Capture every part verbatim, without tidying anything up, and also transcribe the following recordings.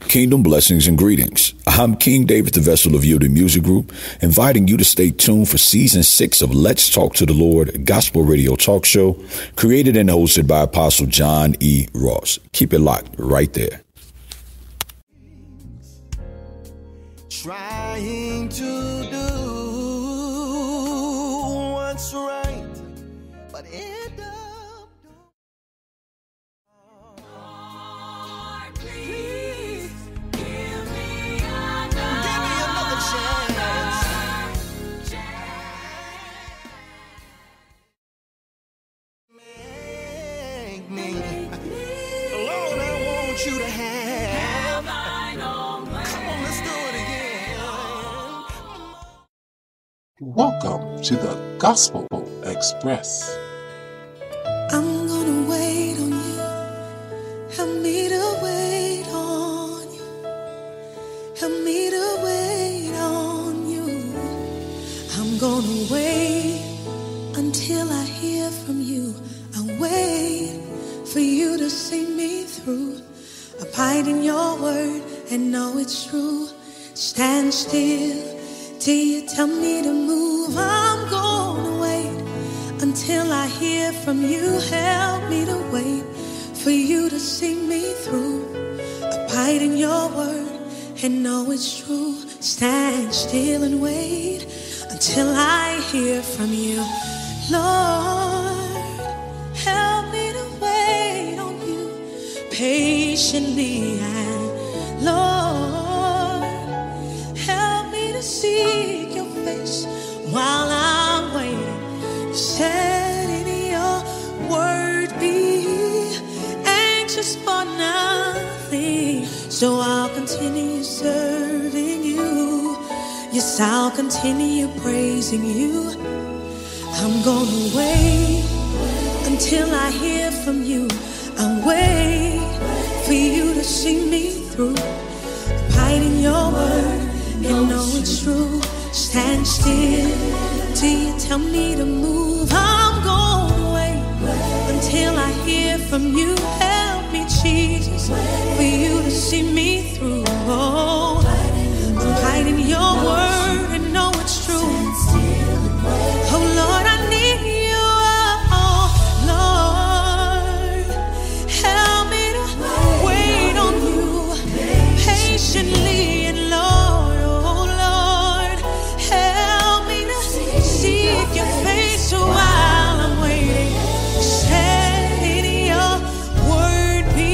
Kingdom blessings and greetings. I'm King David, the vessel of Yielded Music Group, inviting you to stay tuned for season six of Let's Talk to the Lord, gospel radio talk show, created and hosted by Apostle John E. Ross. Keep it locked right there. Trying to do what's right, but end up. Lord, please give me another, give me another chance. Make me, Lord, I want you to have thine own way. Come on, let's do it again. Welcome to the Gospel Express. I'm gonna wait on you. Help me to wait on you. Help me to wait on you. I'm gonna wait until I hear from you. I'll wait for you to see me through. Abide in your word and know it's true. Stand still till you tell me to move. I'm gonna wait until I hear from you. Help me to wait for you to see me through. Abide in your word and know it's true. Stand still and wait until I hear from you. Lord, help me to wait on you patiently. And Lord, help me to seek your face while I'm waiting. You said in your word, be anxious for nothing. So I'll continue serving you. Yes, I'll continue praising you. I'm gonna wait until I hear from you. I'll wait for you to see me through. Abide in your word and know it's true. Stand still till you tell me to move. I'm gonna wait until I hear from you. Help me, Jesus, for you to see me through. Oh, abide in your word and know it's true. Oh Lord, I need you. Oh Lord, help me to wait on you patiently. And Lord, oh Lord, help me to seek your face while I'm waiting. Said in your word, be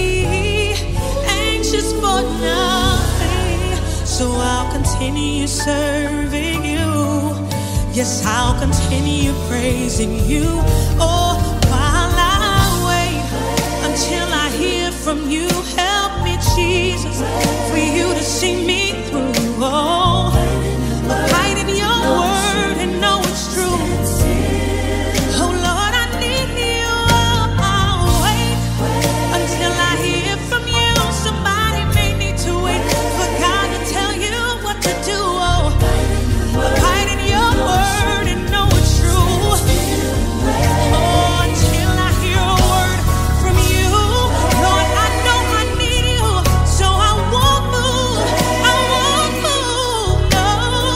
anxious for nothing. So I'll continue serving you. Yes, I'll continue praising you. Oh, while I wait until I hear from you. Help me, Jesus, for you to see me through. Oh, abide in your word and know it's true. Oh, Lord, I need you. Oh, I'll wait until I hear from you. Somebody may need to wait for God to tell you what to do. Oh, abide in your word and know it's true. Oh, until I hear a word from you. Lord, I know I need you, so I won't move. I won't move, no.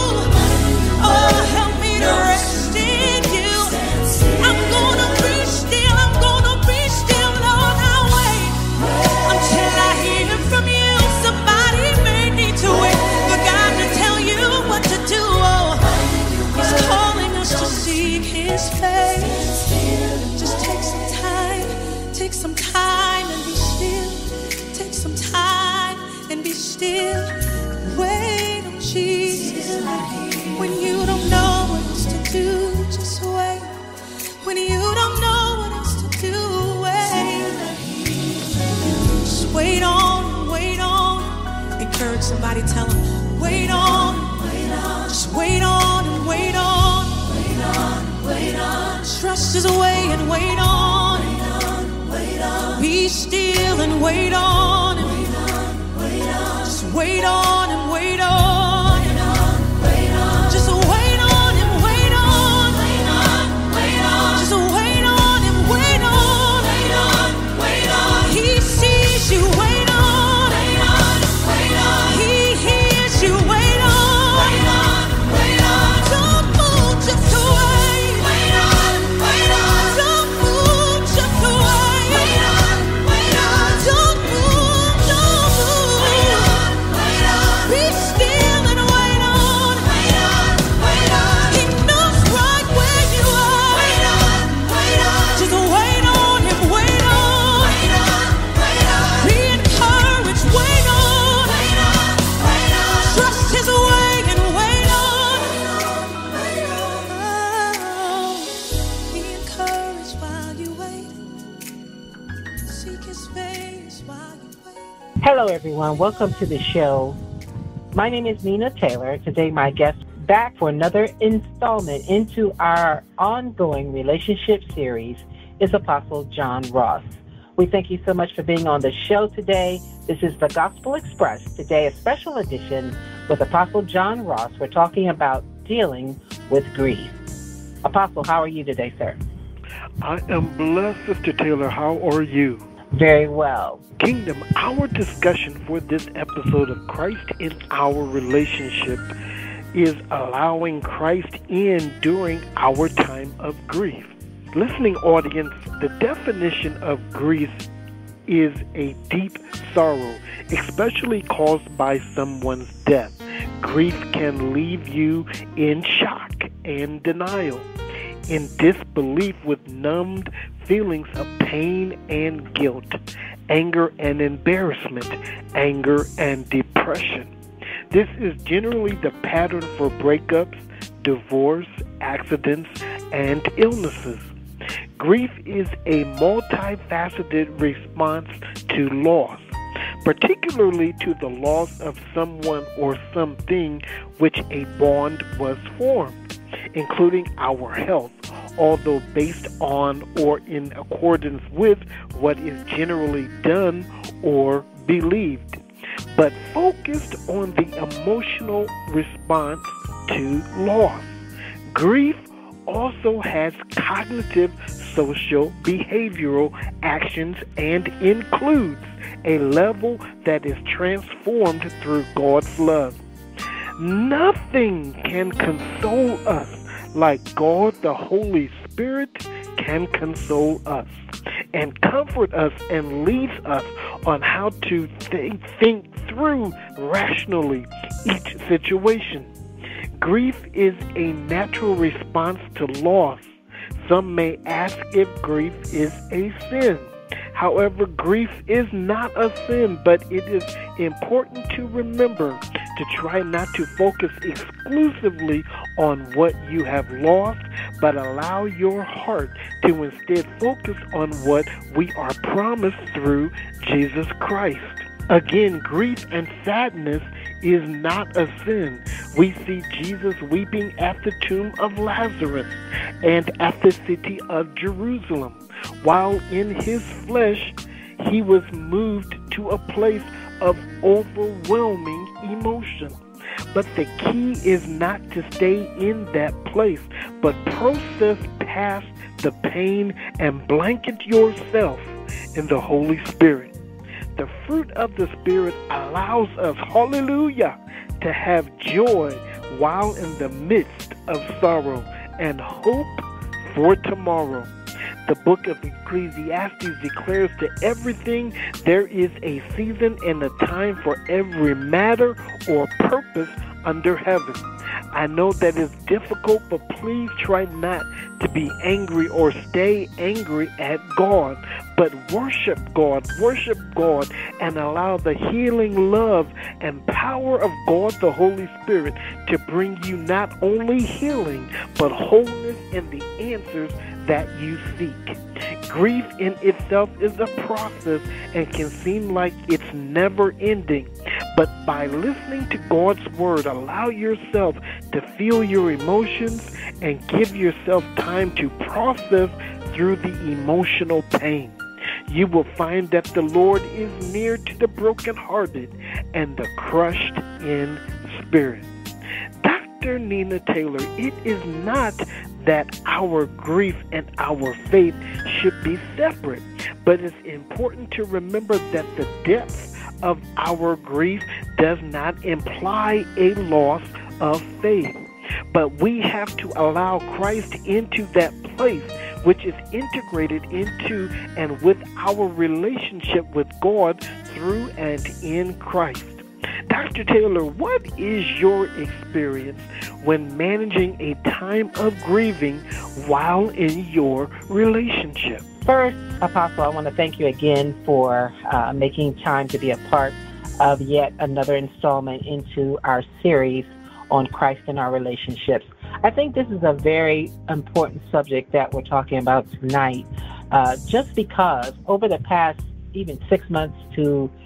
Oh, help me to rest in you. I'm gonna be still, I'm gonna be still, Lord. I'll wait until I hear from you. Somebody may need to wait for God to tell you what to do. Oh, He's calling us to seek His face. Just take some time, take some time and be still. Take some time and be still. Wait on Jesus. When you don't know what else to do, just wait. When you don't know what else to do, wait. Just wait on, wait on. Encourage somebody, tell them, wait on. Just wait on and wait on. Wait on, wait on. Trust His way and wait on. Wait on, wait on. Be still and wait on. Wait on, wait on. Just wait on and wait on. Wait on, wait on. Just wait on and wait on. Wait on, wait on. Just wait on and wait on. Wait on, wait on. He sees you. Wait on. Wait on, wait on. Hello, everyone. Welcome to the show. My name is Nina Taylor. Today, my guest back for another installment into our ongoing relationship series is Apostle John Ross. We thank you so much for being on the show today. This is the Gospel Express. Today, a special edition with Apostle John Ross. We're talking about dealing with grief. Apostle, how are you today, sir? I am blessed, Sister Taylor. How are you? Very well. Kingdom, our discussion for this episode of Christ in our relationship is allowing Christ in during our time of grief. Listening audience, the definition of grief is a deep sorrow, especially caused by someone's death. Grief can leave you in shock and denial, in disbelief with numbed feelings of pain and guilt, anger and embarrassment, anger and depression. This is generally the pattern for breakups, divorce, accidents, and illnesses. Grief is a multifaceted response to loss, particularly to the loss of someone or something which a bond was formed, including our health, although based on or in accordance with what is generally done or believed, but focused on the emotional response to loss. Grief also has cognitive, social, behavioral actions and includes a level that is transformed through God's love. Nothing can console us like God the Holy Spirit can console us and comfort us and leads us on how to think, think through rationally each situation. Grief is a natural response to loss. Some may ask if grief is a sin. However, grief is not a sin, but it is important to remember to try not to focus exclusively on what you have lost, but allow your heart to instead focus on what we are promised through Jesus Christ. Again, grief and sadness is not a sin. We see Jesus weeping at the tomb of Lazarus and at the city of Jerusalem. While in his flesh, he was moved to a place of overwhelming emotion. But the key is not to stay in that place, but process past the pain and blanket yourself in the Holy Spirit. The fruit of the Spirit allows us, hallelujah, to have joy while in the midst of sorrow and hope for tomorrow. The book of Ecclesiastes declares to everything there is a season and a time for every matter or purpose under heaven. I know that is difficult, but please try not to be angry or stay angry at God, but worship God, worship God, and allow the healing love and power of God the Holy Spirit to bring you not only healing, but wholeness and the answers that you seek. Grief in itself is a process and can seem like it's never ending. But by listening to God's word, allow yourself to feel your emotions and give yourself time to process through the emotional pain. You will find that the Lord is near to the brokenhearted and the crushed in spirit. Doctor Nina Taylor, it is not that our grief and our faith should be separate, but it's important to remember that the depth of our grief does not imply a loss of faith. But we have to allow Christ into that place, which is integrated into and with our relationship with God through and in Christ. Doctor Taylor, what is your experience when managing a time of grieving while in your relationship? First, Apostle, I want to thank you again for uh, making time to be a part of yet another installment into our series on Christ and our relationships. I think this is a very important subject that we're talking about tonight, uh, just because over the past even six months to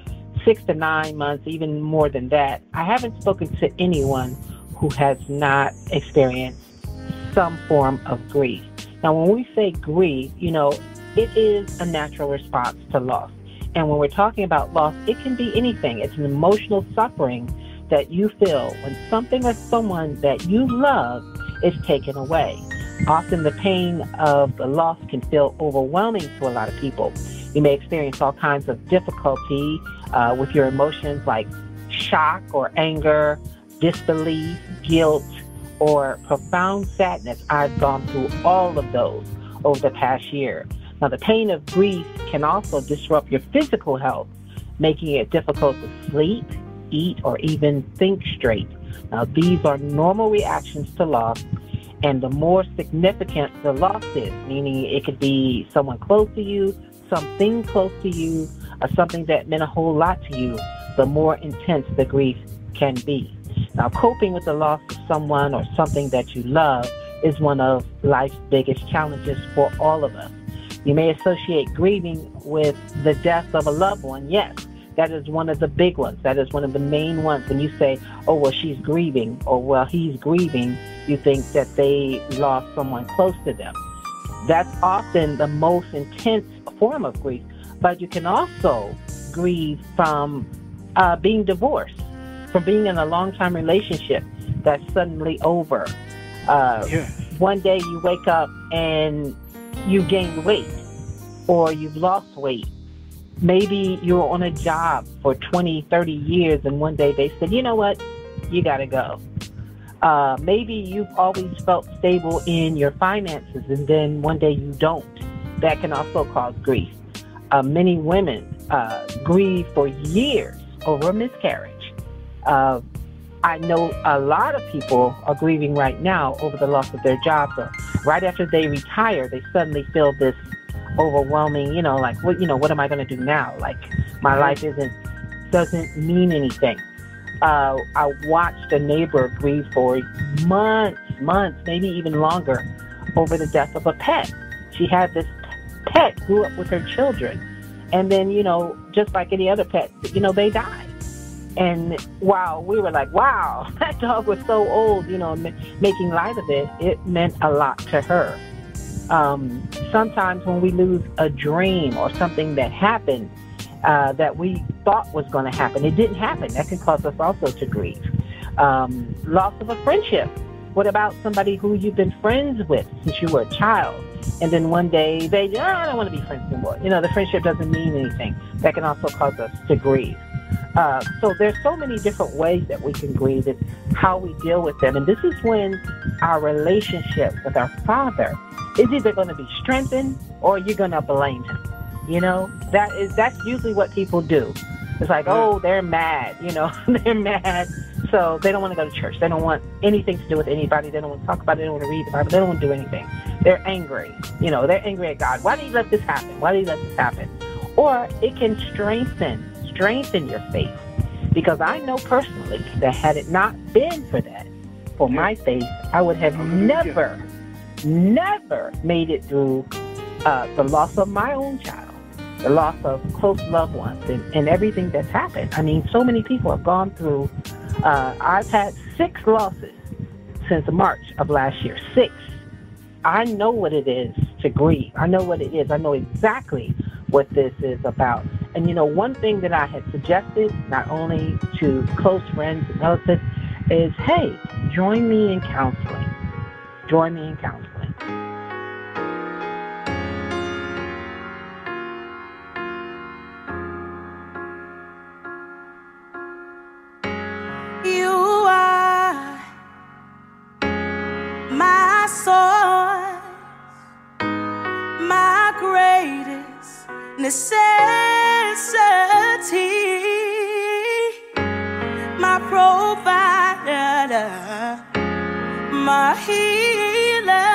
six to nine months, even more than that, I haven't spoken to anyone who has not experienced some form of grief. Now, when we say grief, you know, it is a natural response to loss. And when we're talking about loss, it can be anything. It's an emotional suffering that you feel when something or someone that you love is taken away. Often the pain of the loss can feel overwhelming to a lot of people. You may experience all kinds of difficulty uh, with your emotions like shock or anger, disbelief, guilt, or profound sadness. I've gone through all of those over the past year. Now, the pain of grief can also disrupt your physical health, making it difficult to sleep, eat, or even think straight. Now, these are normal reactions to loss, and the more significant the loss is, meaning it could be someone close to you, something close to you, or something that meant a whole lot to you, the more intense the grief can be. Now, coping with the loss of someone or something that you love is one of life's biggest challenges for all of us. You may associate grieving with the death of a loved one. Yes, that is one of the big ones. That is one of the main ones. When you say, oh, well, she's grieving, or well, he's grieving, you think that they lost someone close to them. That's often the most intense form of grief. But you can also grieve from uh, being divorced, from being in a long-time relationship that's suddenly over. Uh, yeah. One day you wake up and you gained weight, or you've lost weight. Maybe you were on a job for twenty, thirty years, and one day they said, you know what, you got to go. Uh, maybe you've always felt stable in your finances, and then one day you don't. That can also cause grief. Uh, many women uh, grieve for years over a miscarriage. Uh, I know a lot of people are grieving right now over the loss of their jobs, or right after they retire, they suddenly feel this overwhelming, you know, like, what, you know, what am I going to do now? Like, my life isn't, doesn't mean anything. Uh, I watched a neighbor grieve for months, months, maybe even longer, over the death of a pet. She had this pet, grew up with her children, and then, you know, just like any other pet, you know, they died. And while we were like, wow, that dog was so old, you know, m- making light of it, it meant a lot to her. Um, sometimes when we lose a dream or something that happened uh, that we thought was going to happen, it didn't happen. That can cause us also to grieve. Um, loss of a friendship. What about somebody who you've been friends with since you were a child? And then one day they, oh, I don't want to be friends anymore. You know, the friendship doesn't mean anything. That can also cause us to grieve. Uh, so there's so many different ways that we can grieve and how we deal with them. And this is when our relationship with our Father is either going to be strengthened or you're going to blame him. You know, that is, that's usually what people do. It's like, oh, they're mad, you know, they're mad. So they don't want to go to church. They don't want anything to do with anybody. They don't want to talk about it. They don't want to read the Bible. They don't want to do anything. They're angry. You know, they're angry at God. Why did you let this happen? Why did you let this happen? Or it can strengthen strengthen your faith, because I know personally that had it not been for that, for yeah. my faith, I would have never, never made it through uh, the loss of my own child, the loss of close loved ones, and, and everything that's happened. I mean, so many people have gone through, uh, I've had six losses since March of last year, six. I know what it is to grieve. I know what it is. I know exactly what this is about. And, you know, one thing that I had suggested, not only to close friends and relatives, is, hey, join me in counseling. Join me in counseling. You are my source, my greatest necessity, my provider, my healer,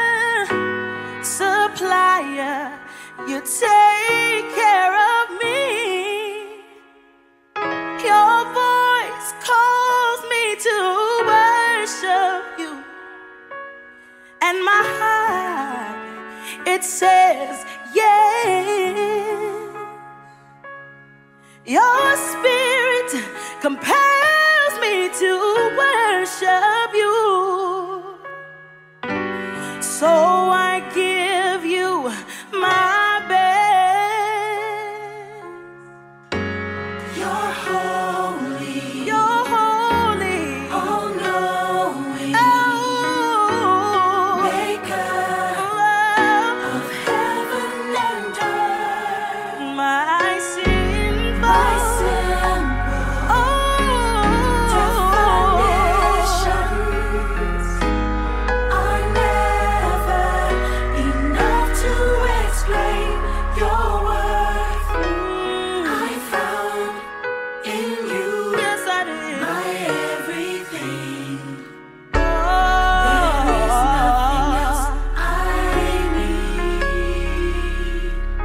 supplier. You take care of me. Your voice calls me to worship you, and my heart, it says yes. Your spirit compels me to worship you. So I give you my best. You're holy. You're holy. All knowing. Oh, maker of heaven and earth. My sinful. My sinful. Oh, definitions are never enough to explain your worth. I found in you. Yes, I did. My everything. There is nothing else I need.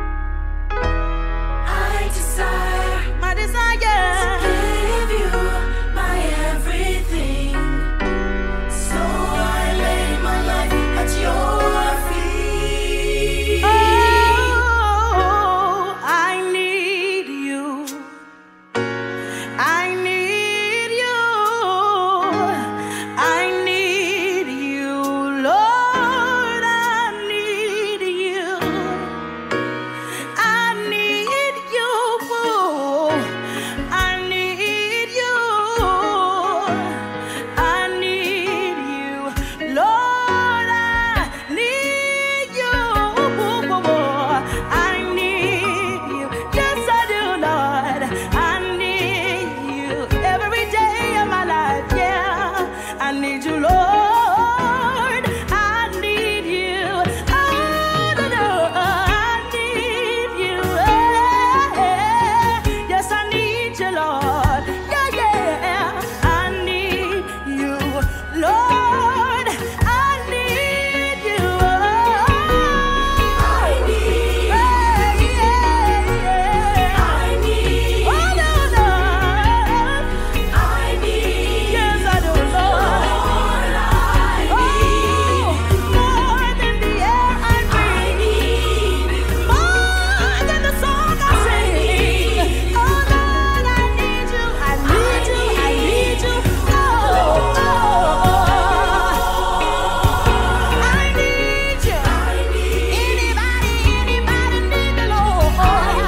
I desire, my desire, to give you my everything. So I lay my life at your feet. Oh, I need you. I need you. I need you, Lord. I need you. I need you. I need you. I need you, Lord. I need you. I need you. Yes, I do, Lord. I need you every day of my life. Yeah, I need you, Lord. I need you. Oh, no, no, I need you. Yes, I need you, Lord. Yeah, yeah, I need you, Lord. I need you. I need. Yeah, yeah. I need. Oh, no, no. I need. Yes, I do, Lord. Lord, I need. More than the air I breathe. More than the song I sing. Oh, Lord, I need you. I need you. I need you. Oh, oh. I need you. Anybody, anybody need the Lord? Oh,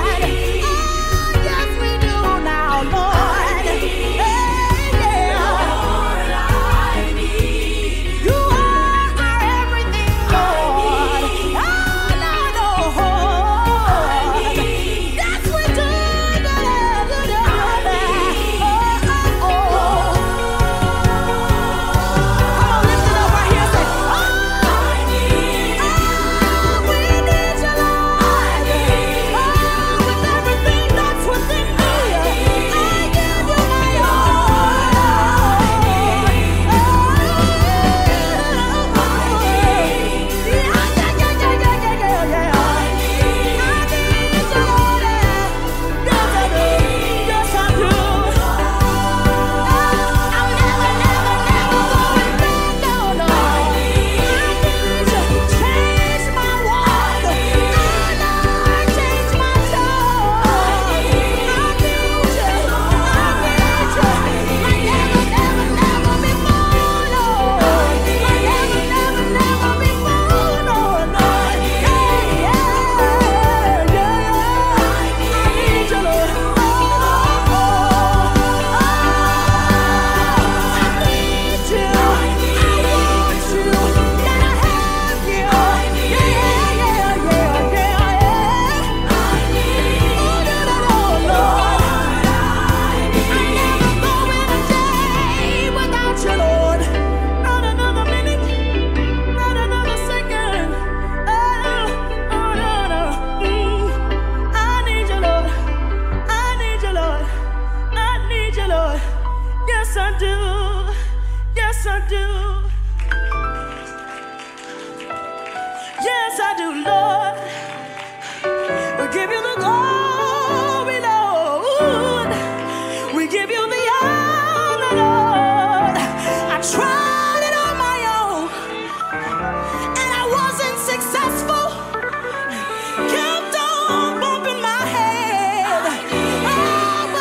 yes, we do now, Lord. Hey, yeah. You are our everything, Lord. Oh, no, no. Yes, we do. Oh, oh, oh. Come on, lift it up right here. Say, oh, we need you, Lord. Oh, with everything that's within me, I give you my Yes, I do. Yes, I do. Yes, I do, Lord. We give you the glory, Lord. We give you the honor, Lord. I tried it on my own, and I wasn't successful. Kept on bumping my head. Oh,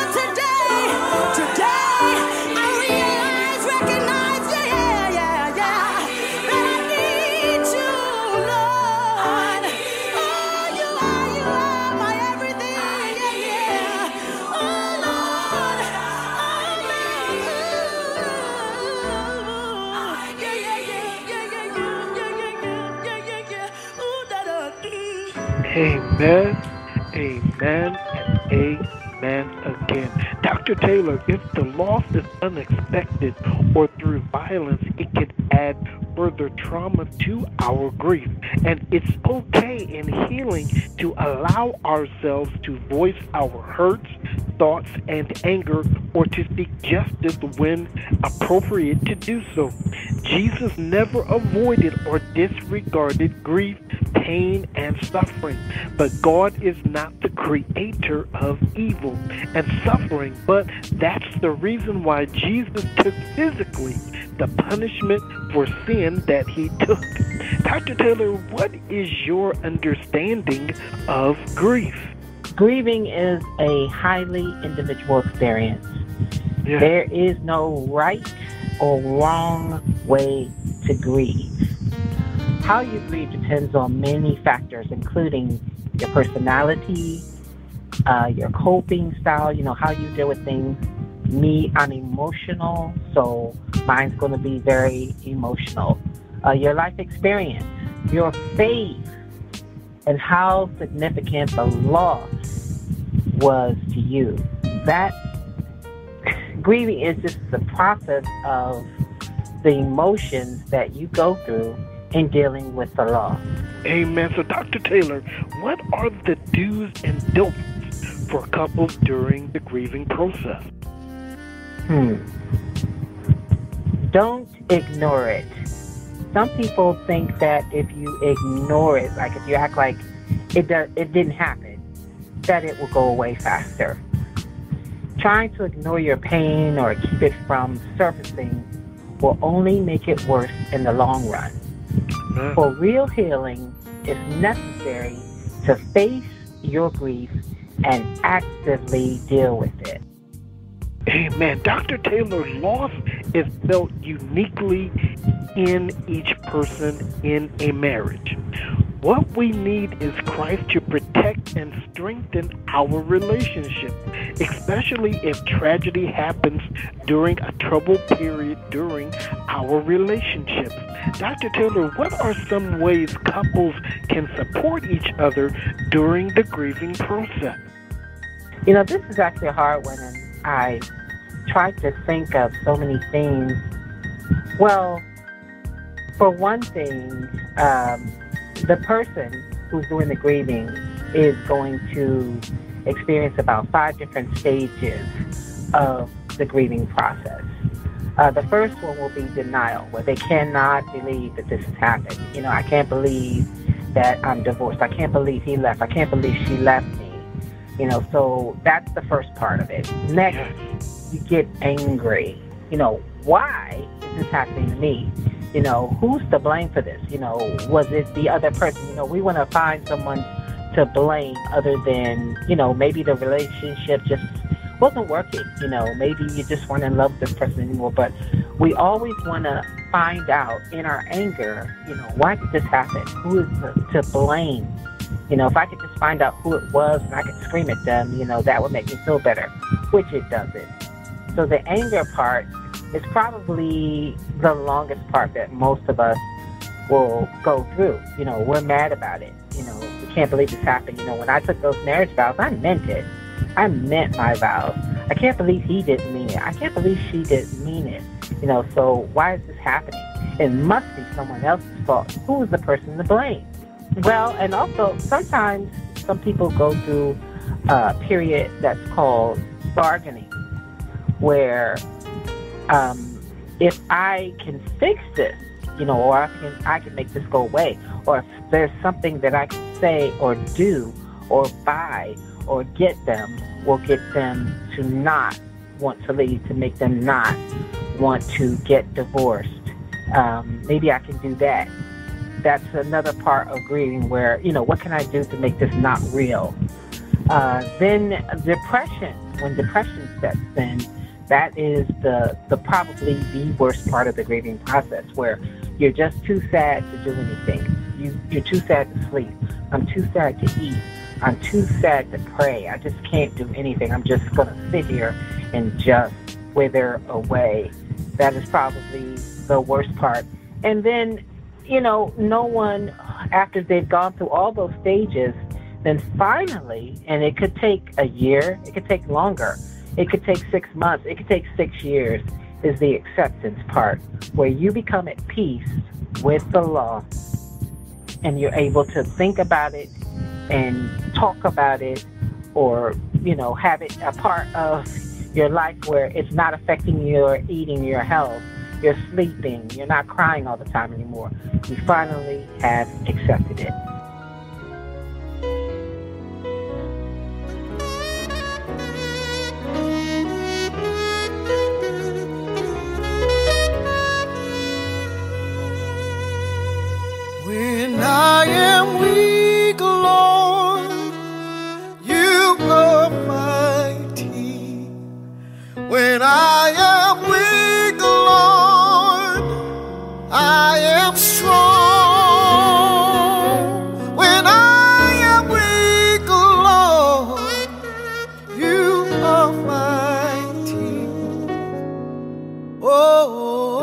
Amen, amen, and amen again. Doctor Taylor, if the loss is unexpected or through violence, it can add further trauma to our grief. And it's okay in healing to allow ourselves to voice our hurts, thoughts, and anger, or to seek justice when appropriate to do so. Jesus never avoided or disregarded grief, pain, and suffering. But God is not the creator of evil and suffering, but that's the reason why Jesus took physically the punishment for sin that he took. Doctor Taylor, what is your understanding of grief? Grieving is a highly individual experience. Yeah. There is no right or wrong way to grieve. How you grieve depends on many factors, including your personality, uh, your coping style, you know, how you deal with things. Me, I'm emotional, so mine's going to be very emotional. Uh, your life experience, your faith, and how significant the loss was to you. That grieving is just the process of the emotions that you go through in dealing with the loss. Amen. So, Doctor Taylor, what are the do's and don'ts for couples during the grieving process? Hmm. Don't ignore it. Some people think that if you ignore it, like if you act like it does, it didn't happen, that it will go away faster. Trying to ignore your pain or keep it from surfacing will only make it worse in the long run. Mm. For real healing, it's necessary to face your grief and actively deal with it. Amen. Doctor Taylor, loss is felt uniquely in each person in a marriage. What we need is Christ to protect and strengthen our relationship, especially if tragedy happens during a troubled period during our relationships. Doctor Taylor, what are some ways couples can support each other during the grieving process? You know, this is actually a hard one, and I tried to think of so many things. Well, for one thing, um, the person who's doing the grieving is going to experience about five different stages of the grieving process. Uh, the first one will be denial, where they cannot believe that this has happened. You know, I can't believe that I'm divorced. I can't believe he left. I can't believe she left me. You know, so that's the first part of it. Next, you get angry. You know, why is this happening to me? You know, who's to blame for this? You know, was it the other person? You know, we want to find someone to blame other than, you know, maybe the relationship just wasn't working. You know, maybe you just weren't in love with this person anymore. But we always want to find out in our anger, you know, why did this happen? Who is to blame? You know, if I could just find out who it was and I could scream at them, you know, that would make me feel better, which it doesn't. So the anger part is probably the longest part that most of us will go through. You know, we're mad about it. You know, we can't believe this happened. You know, when I took those marriage vows, I meant it. I meant my vows. I can't believe he didn't mean it. I can't believe she didn't mean it. You know, so why is this happening? It must be someone else's fault. Who is the person to blame? Well, and also sometimes some people go through a period that's called bargaining, where um, if I can fix this, you know, or I can, I can make this go away, or if there's something that I can say or do or buy or get them, will get them to not want to leave, to make them not want to get divorced. Um, maybe I can do that. That's another part of grieving where, you know, what can I do to make this not real? Uh, then depression, when depression sets in, that is the, the probably the worst part of the grieving process, where you're just too sad to do anything. You, you're too sad to sleep. I'm too sad to eat. I'm too sad to pray. I just can't do anything. I'm just going to sit here and just wither away. That is probably the worst part. And then, you know, no one, after they've gone through all those stages, then finally, and it could take a year, it could take longer, it could take six months, it could take six years, is the acceptance part, where you become at peace with the law and you're able to think about it and talk about it, or, you know, have it a part of your life where it's not affecting your eating, your health, your sleeping, you're not crying all the time anymore. You finally have accepted it. When I am weak, Lord, you are mighty. When I am weak, Lord, I am strong. When I am weak, Lord, you are mighty. Oh,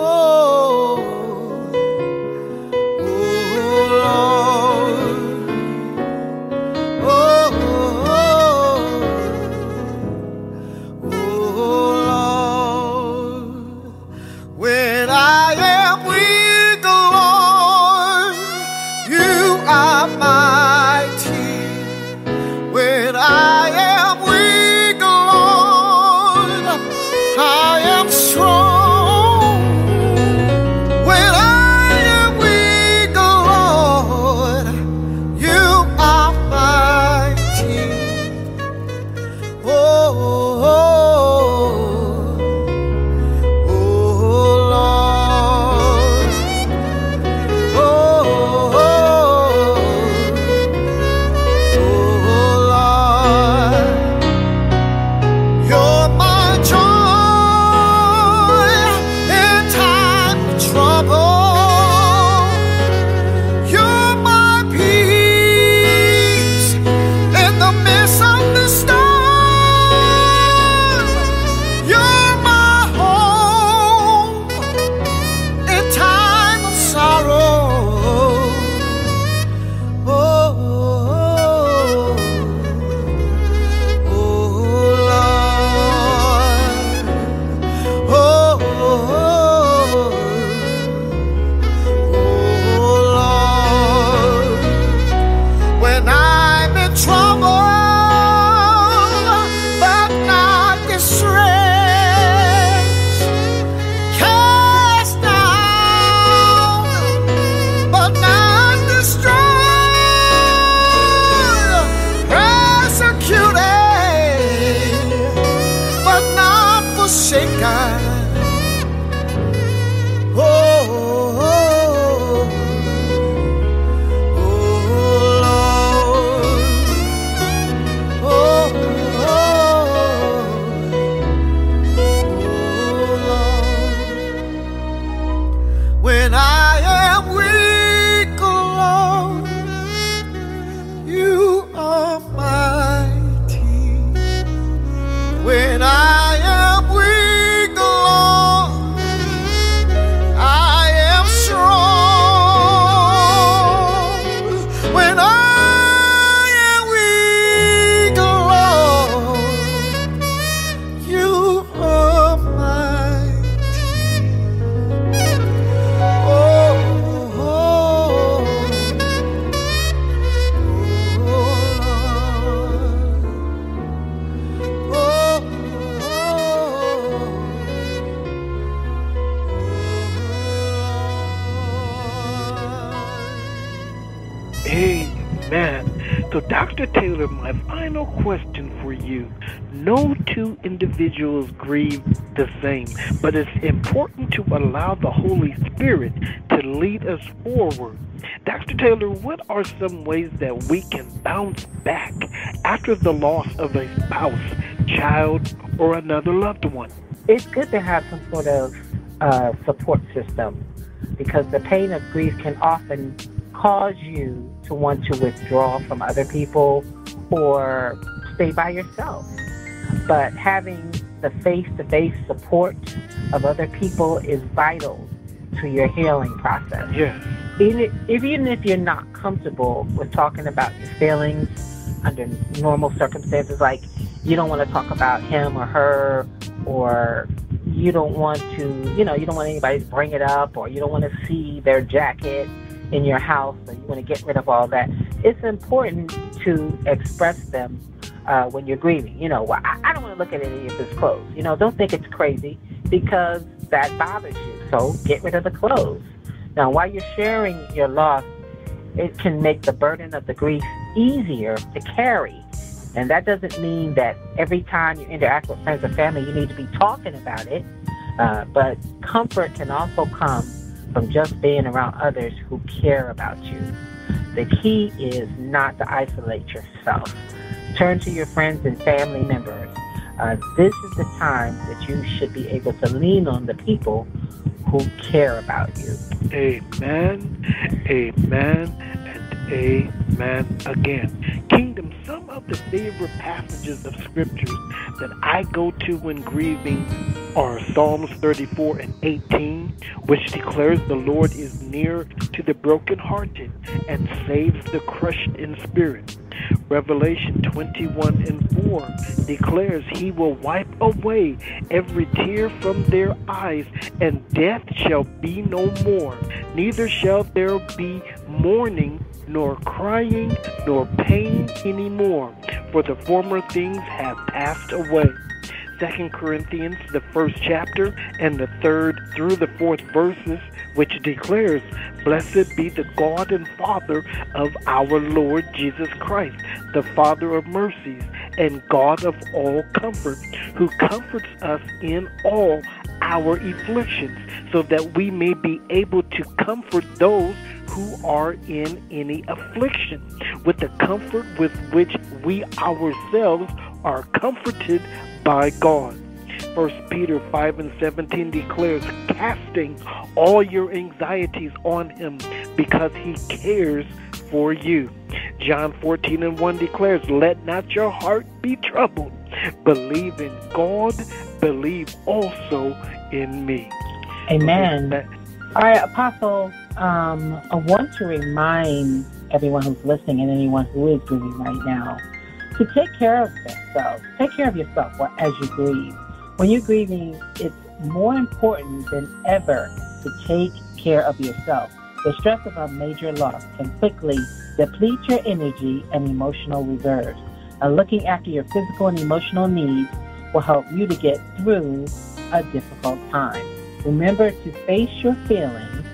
Amen. So, Doctor Taylor, my final question for you. No two individuals grieve the same, but it's important to allow the Holy Spirit to lead us forward. Doctor Taylor, what are some ways that we can bounce back after the loss of a spouse, child, or another loved one? It's good to have some sort of uh, support system, because the pain of grief can often cause you to want to withdraw from other people or stay by yourself. But having the face-to-face support of other people is vital to your healing process. Yes. Even, even if you're not comfortable with talking about your feelings under normal circumstances, like you don't want to talk about him or her, or you don't want to, you know, you don't want anybody to bring it up, or you don't want to see their jacket in your house, or you want to get rid of all that. It's important to express them uh, when you're grieving. You know, well, I, I don't want to look at any of his clothes. You know, don't think it's crazy because that bothers you. So get rid of the clothes. Now, while you're sharing your loss, it can make the burden of the grief easier to carry. And that doesn't mean that every time you interact with friends or family, you need to be talking about it. Uh, but comfort can also come from just being around others who care about you. The key is not to isolate yourself. Turn to your friends and family members. Uh, this is the time that you should be able to lean on the people who care about you. Amen, amen, and amen again. Kingdom, some of the favorite passages of scriptures that I go to when grieving are Psalms thirty-four and eighteen, which declares the Lord is near to the brokenhearted and saves the crushed in spirit. Revelation twenty-one and four declares he will wipe away every tear from their eyes, and death shall be no more. Neither shall there be mourning, nor crying, nor pain anymore, for the former things have passed away. Second Corinthians, the first chapter, and the third through the fourth verses, which declares, blessed be the God and Father of our Lord Jesus Christ, the Father of mercies and God of all comfort, who comforts us in all our afflictions, so that we may be able to comfort those who are in any affliction, with the comfort with which we ourselves are comforted by God. First Peter five and seventeen declares, casting all your anxieties on him because he cares for you. John fourteen and one declares, let not your heart be troubled. Believe in God, believe also in me. Amen. All right, Apostle, um, I want to remind everyone who's listening and anyone who is grieving right now to take care of themselves. Take care of yourself as you grieve. When you're grieving, it's more important than ever to take care of yourself. The stress of a major loss can quickly deplete your energy and emotional reserves. And looking after your physical and emotional needs will help you to get through a difficult time. Remember to face your feelings,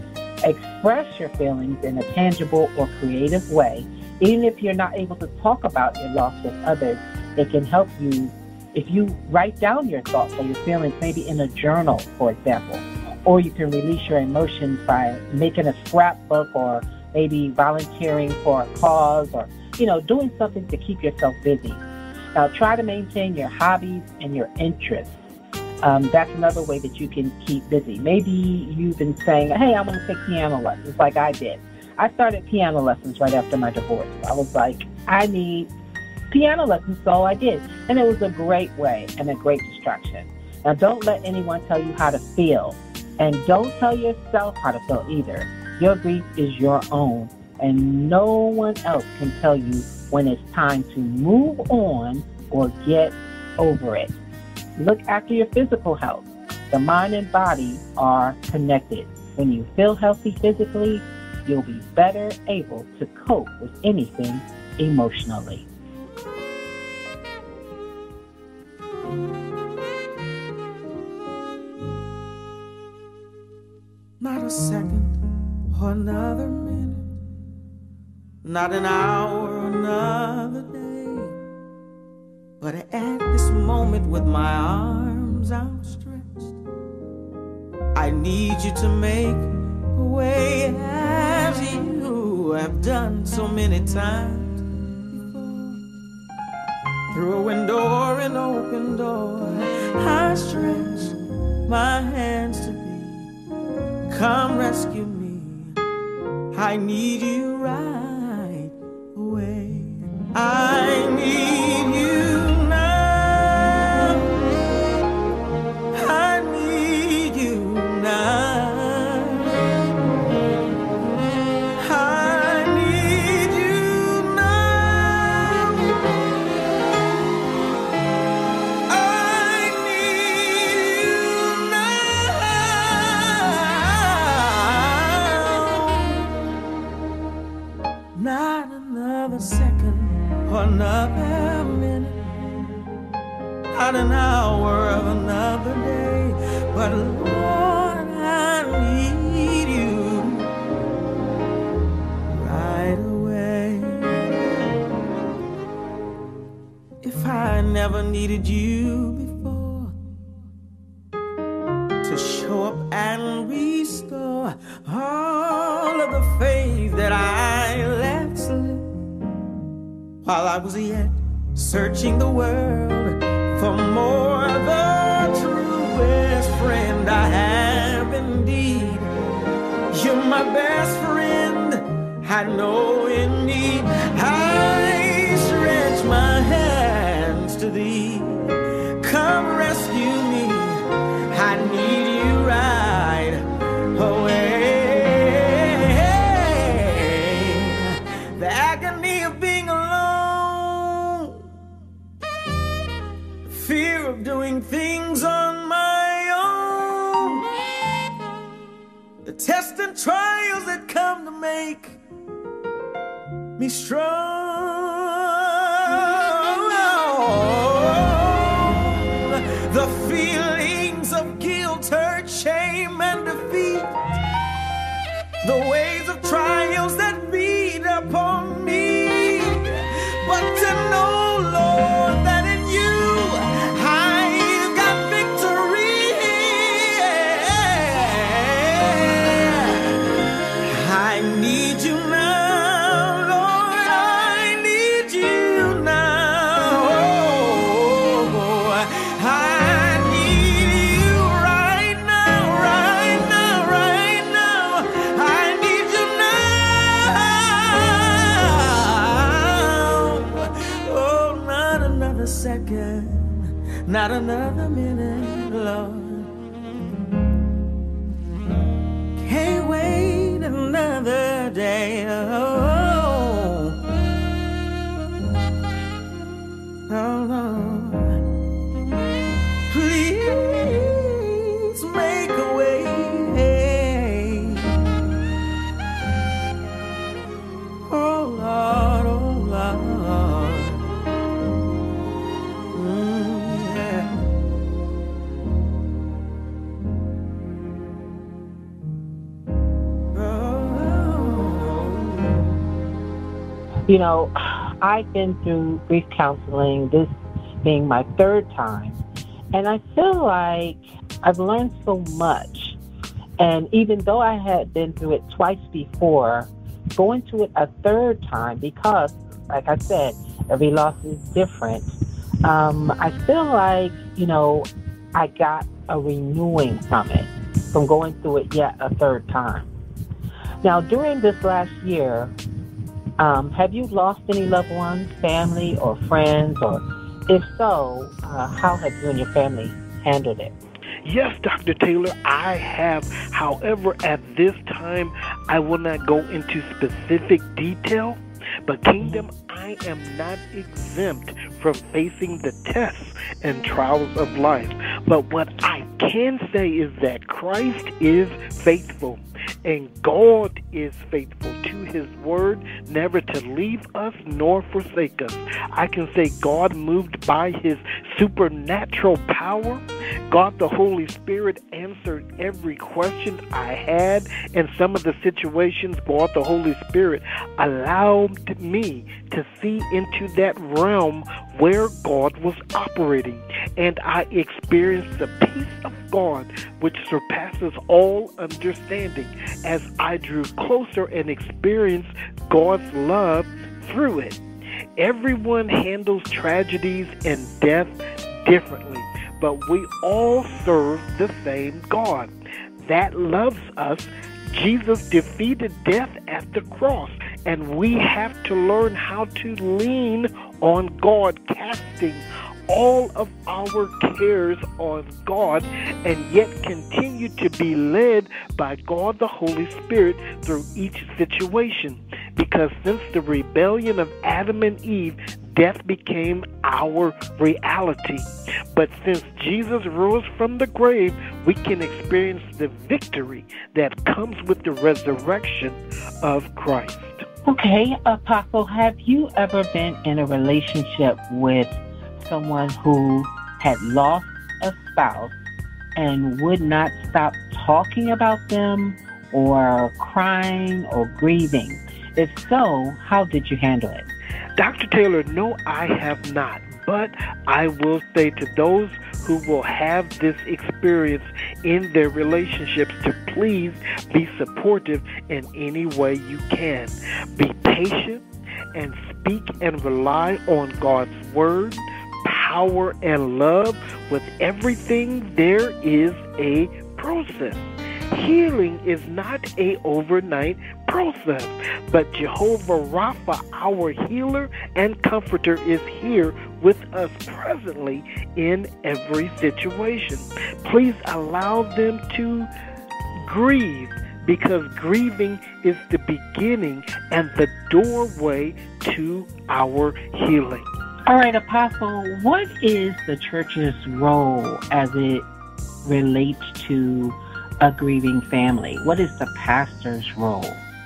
express your feelings in a tangible or creative way. Even if you're not able to talk about your loss with others, it can help you if you write down your thoughts or your feelings, maybe in a journal, for example. Or you can release your emotions by making a scrapbook, or maybe volunteering for a cause, or, you know, doing something to keep yourself busy. Now, try to maintain your hobbies and your interests. Um, that's another way that you can keep busy. Maybe you've been saying, hey, I want to take piano lessons like I did. I started piano lessons right after my divorce. I was like, I need piano lessons, so I did. And it was a great way and a great distraction. Now, don't let anyone tell you how to feel. And don't tell yourself how to feel either. Your grief is your own, and no one else can tell you when it's time to move on or get over it. Look after your physical health. The mind and body are connected. When you feel healthy physically, you'll be better able to cope with anything emotionally. Not a second or another minute, not an hour or another day, but at this moment with my arms outstretched, I need you to make a way as you have done so many times before. Through a window or an open door, I stretch my hands to thee. Come rescue me, I need you right away. I need you now, I need you now. not an hour of another day, but Lord, I need you right away. If I never needed you before to show up and restore all of the faith that I let slip while I was yet searching the world for more, the truest friend I have indeed. You're my best friend, I know in need. I stretch my hands to thee, come rescue me, I need you right away. The agony of being alone, fear of doing things on my own, the tests and trials that come to make me strong, the feelings of guilt, hurt, shame, and defeat, the waves of trials that beat upon me, but to know, Lord, that in you I've got victory. I need you now, Lord, I need you now. Oh, I need you right now, right now, right now. I need you now. Oh, not another second, not another minute, Lord. Can't wait another day. Oh, oh Lord, please make a way. Oh Lord, oh Lord, mm, yeah. You know, I've been through grief counseling, this being my third time, and I feel like I've learned so much. And even though I had been through it twice before, going through it a third time, because, like I said, every loss is different, um, I feel like, you know, I got a renewing from it, from going through it yet a third time. Now, during this last year, Um, have you lost any loved ones, family, or friends? Or if so, uh, how have you and your family handled it? Yes, Doctor Taylor, I have. However, at this time, I will not go into specific detail. But Kingdom, I am not exempt from facing the tests and trials of life. But what I can say is that Christ is faithful. And God is faithful to his word, never to leave us nor forsake us. I can say God moved by his supernatural power. God the Holy Spirit answered every question I had. And some of the situations, God the Holy Spirit allowed me to see into that realm where God was operating. And I experienced the peace of God which surpasses all understanding as I drew closer and experienced God's love through it. Everyone handles tragedies and death differently, but we all serve the same God that loves us. Jesus defeated death at the cross, and we have to learn how to lean on God, casting all of our cares on God, and yet continue to be led by God the Holy Spirit through each situation. Because since the rebellion of Adam and Eve, death became our reality. But since Jesus rose from the grave, we can experience the victory that comes with the resurrection of Christ. Okay, Apostle, have you ever been in a relationship with someone who had lost a spouse and would not stop talking about them or crying or grieving? If so, how did you handle it? Doctor Taylor, no, I have not. But I will say to those who will have this experience in their relationships to please be supportive in any way you can. Be patient and speak and rely on God's word, power, and love. With everything, there is a process. Healing is not a overnight process, but Jehovah Rapha, our healer and comforter, is here with us presently in every situation. Please allow them to grieve, because grieving is the beginning and the doorway to our healing. All right, Apostle, what is the church's role as it relates to a grieving family? What is the pastor's role?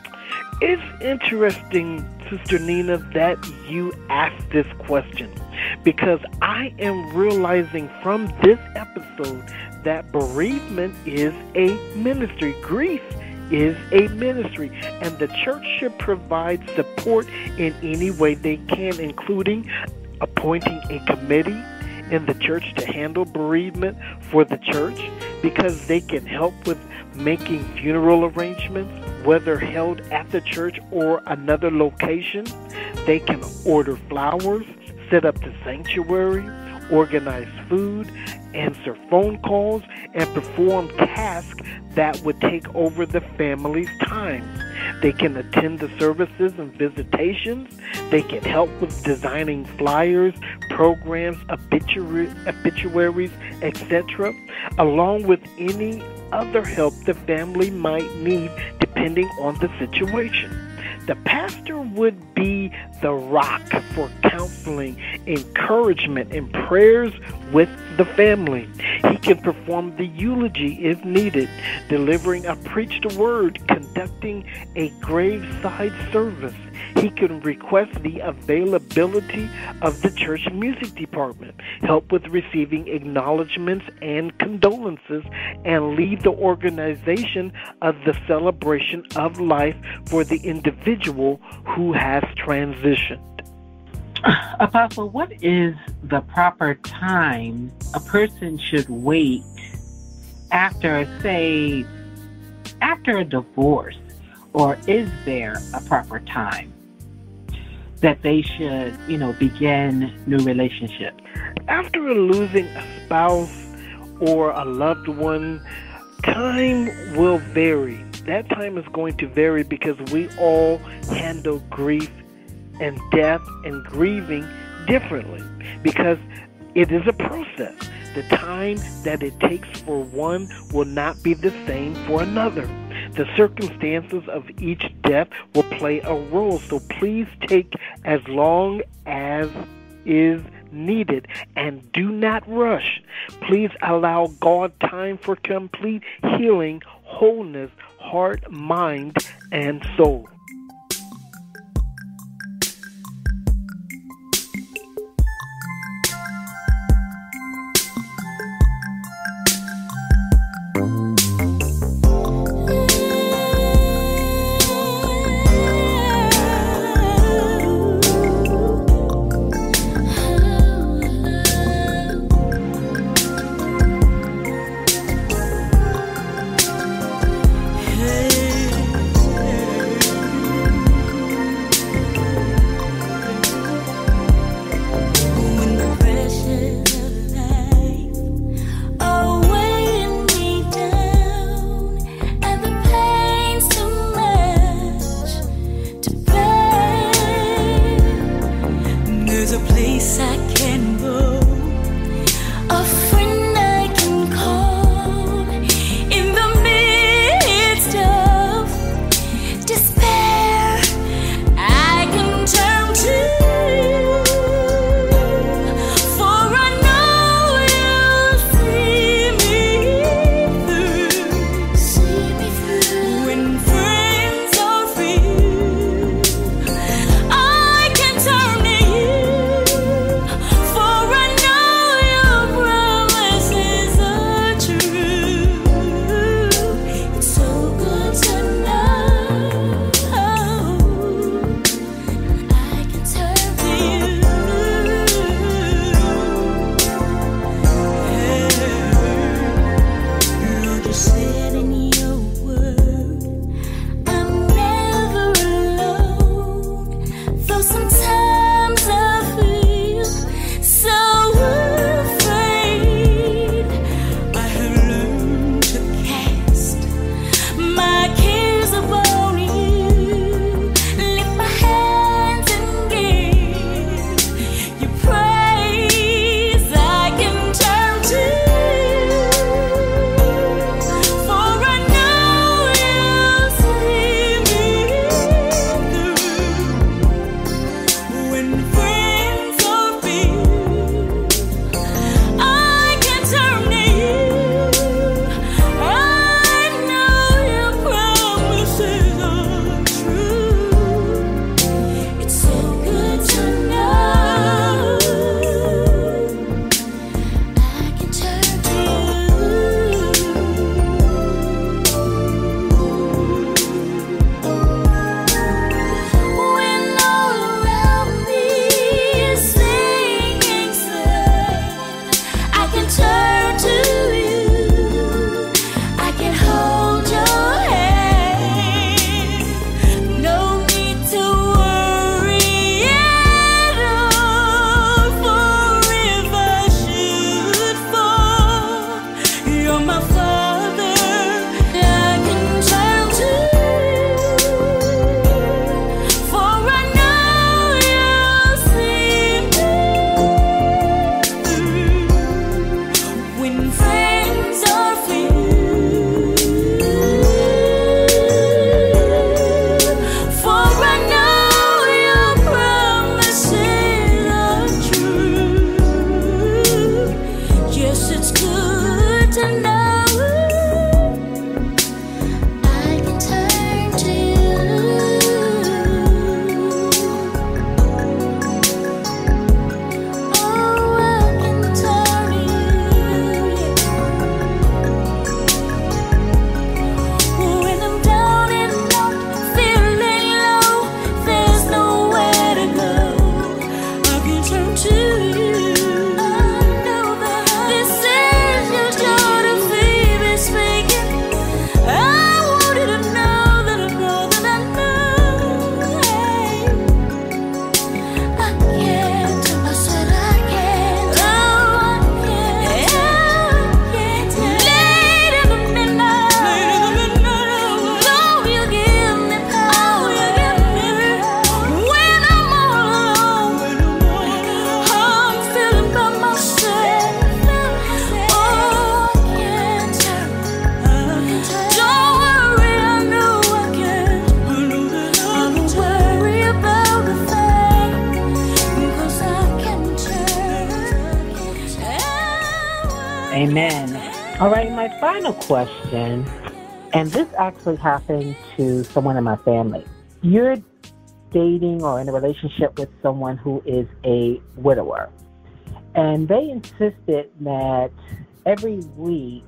It's interesting, Sister Nina, that you asked this question, because I am realizing from this episode that bereavement is a ministry. Grief is a ministry, and the church should provide support in any way they can, including appointing a committee in the church to handle bereavement for the church, because they can help with making funeral arrangements, whether held at the church or another location. They can order flowers, set up the sanctuary, organize food, answer phone calls, and perform tasks that would take over the family's time. They can attend the services and visitations. They can help with designing flyers, programs, obituary, obituaries, et cetera, along with any other help the family might need depending on the situation. The pastor would be the rock for counseling, encouragement, and prayers with the family. He can perform the eulogy if needed, delivering a preached word, conducting a graveside service. He can request the availability of the church music department, help with receiving acknowledgments and condolences, and lead the organization of the celebration of life for the individual who has transitioned. Apostle, what is the proper time a person should wait after, say, after a divorce? Or is there a proper time that they should, you know, begin new relationships? After losing a spouse or a loved one, time will vary. That time is going to vary because we all handle grief and death and grieving differently, because it is a process. The time that it takes for one will not be the same for another. The circumstances of each death will play a role, so please take as long as is needed and do not rush. Please allow God time for complete healing, wholeness, heart, mind, and soul. When the pressure of life are weighing me down, Amen. All right, my final question, and this actually happened to someone in my family. You're dating or in a relationship with someone who is a widower, and they insisted that every week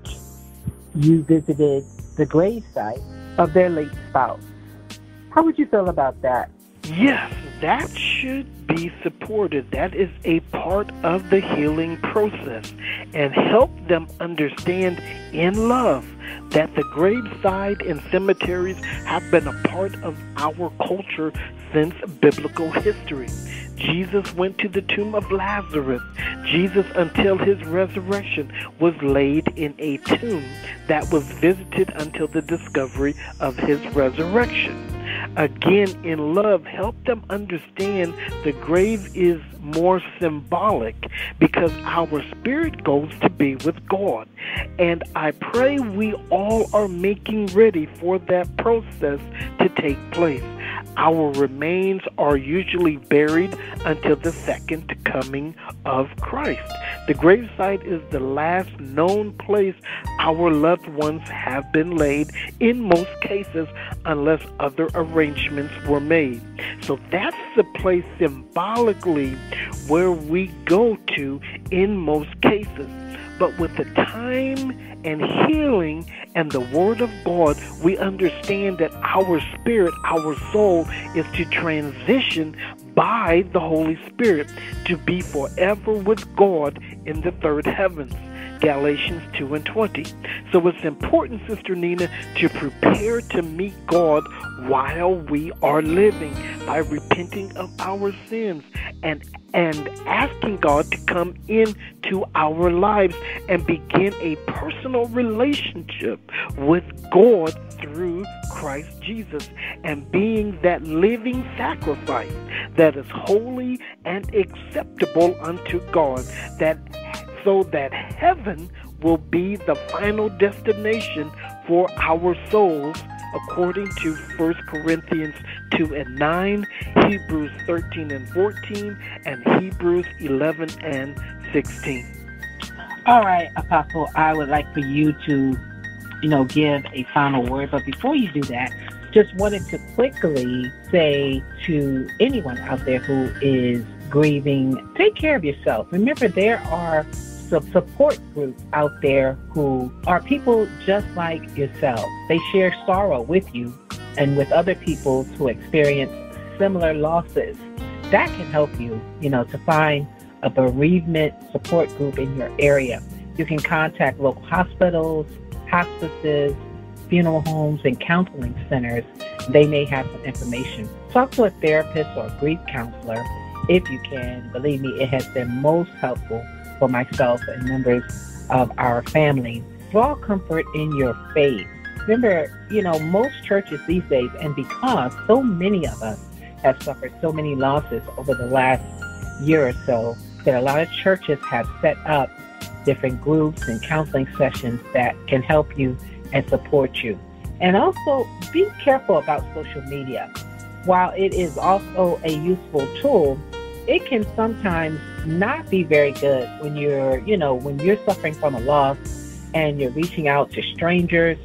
you visited the gravesite of their late spouse. How would you feel about that? Yes, that should be supported. That is a part of the healing process, and help them understand in love that the graveside and cemeteries have been a part of our culture since biblical history. Jesus went to the tomb of Lazarus. Jesus, until his resurrection, was laid in a tomb that was visited until the discovery of his resurrection. Again, in love, help them understand the grave is more symbolic because our spirit goes to be with God. And I pray we all are making ready for that process to take place. Our remains are usually buried until the second coming of Christ. The gravesite is the last known place our loved ones have been laid, in most cases, unless other arrangements were made. So that's the place symbolically where we go to in most cases. But with the time and healing and the Word of God, we understand that our spirit, our soul, is to transition by the Holy Spirit to be forever with God in the third heavens. Galatians two and twenty. So it's important, Sister Nina, to prepare to meet God while we are living by repenting of our sins and and asking God to come into our lives and begin a personal relationship with God through Christ Jesus, and being that living sacrifice that is holy and acceptable unto God, that so that heaven will be the final destination for our souls, according to First Corinthians two and nine, Hebrews thirteen and fourteen, and Hebrews eleven and sixteen. All right, Apostle, I would like for you to, you know, give a final word. But before you do that, just wanted to quickly say to anyone out there who is grieving, take care of yourself. Remember, there are some support groups out there who are people just like yourself. They share sorrow with you and with other people who experience similar losses. That can help you, you know, to find a bereavement support group in your area. You can contact local hospitals, hospices, funeral homes, and counseling centers. They may have some information. Talk to a therapist or a grief counselor if you can. Believe me, it has been most helpful for myself and members of our family. Draw comfort in your faith. Remember, you know, most churches these days, and because so many of us have suffered so many losses over the last year or so, that a lot of churches have set up different groups and counseling sessions that can help you and support you. And also be careful about social media. While it is also a useful tool, it can sometimes not be very good when you're, you know, when you're suffering from a loss and you're reaching out to strangers.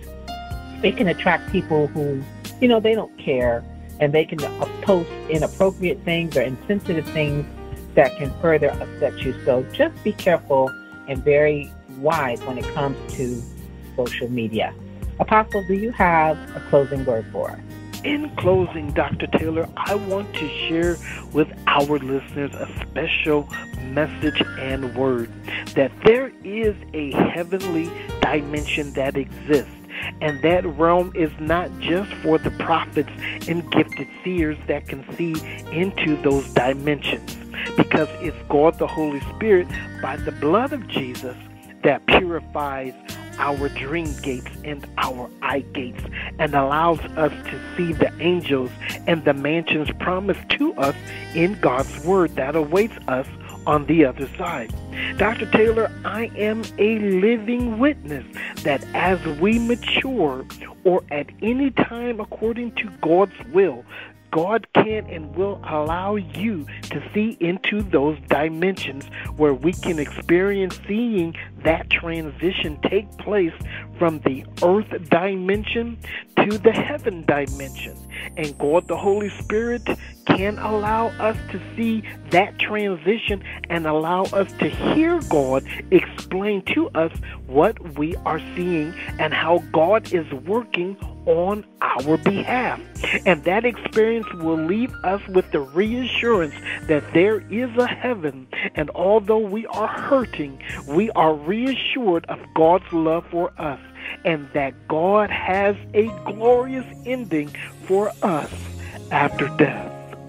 It can attract people who, you know, they don't care, and they can post inappropriate things or insensitive things that can further upset you. So just be careful and very wise when it comes to social media. Apostle, do you have a closing word for us? In closing, Doctor Taylor, I want to share with our listeners a special message and word, that there is a heavenly dimension that exists. And that realm is not just for the prophets and gifted seers that can see into those dimensions, because it's God the Holy Spirit, by the blood of Jesus, that purifies our dream gates and our eye gates and allows us to see the angels and the mansions promised to us in God's word that awaits us on the other side. Doctor Taylor, I am a living witness that as we mature, or at any time according to God's will, God can and will allow you to see into those dimensions where we can experience seeing that transition take place from the earth dimension to the heaven dimension. And God the Holy Spirit can allow us to see that transition and allow us to hear God explain to us what we are seeing and how God is working on our behalf. And that experience will leave us with the reassurance that there is a heaven, and although we are hurting, we are reassured of God's love for us, and that God has a glorious ending for us after death.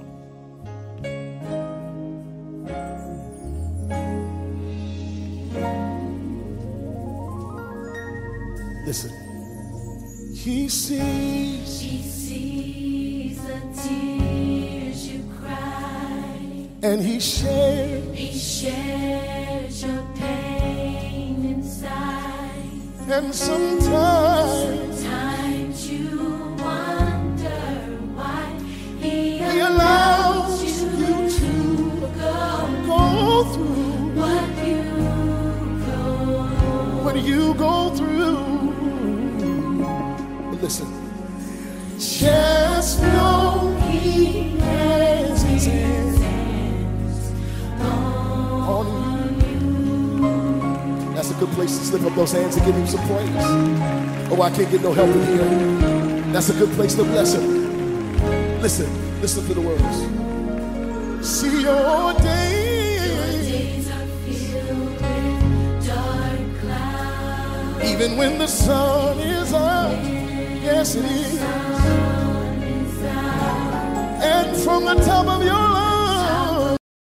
Listen. He sees, He sees the tears you cry, and he shares, He shares your pain inside. and sometimes Sometimes you wonder why He, he allows you you to go go through what you go. what you go through. But listen, just know he has his hands on you. That's a good place to slip up those hands and give him some praise. Oh, I can't get no help in here. That's a good place to bless him. Listen, listen to the words. See your days, Days are filled with dark clouds. even when the sun is up. Yes, it is. And from the top of your